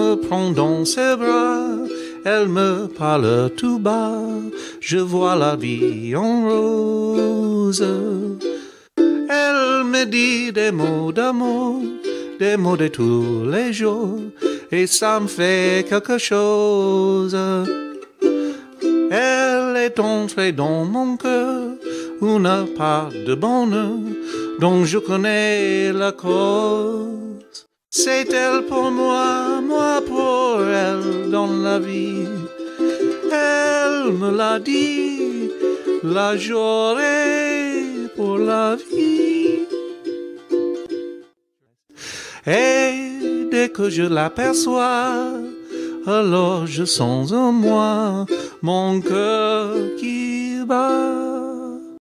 me prend dans ses bras, elle me parle tout bas, je vois la vie en rose. Elle me dit des mots d'amour, des mots de tous les jours, et ça me fait quelque chose. Elle est entrée dans mon cœur, une part de bonheur dont je connais la cause. C'est elle pour moi, moi pour elle dans la vie. Elle me l'a dit, la journée pour la vie. Et dès que je l'aperçois, alors je sens en moi mon cœur qui bat.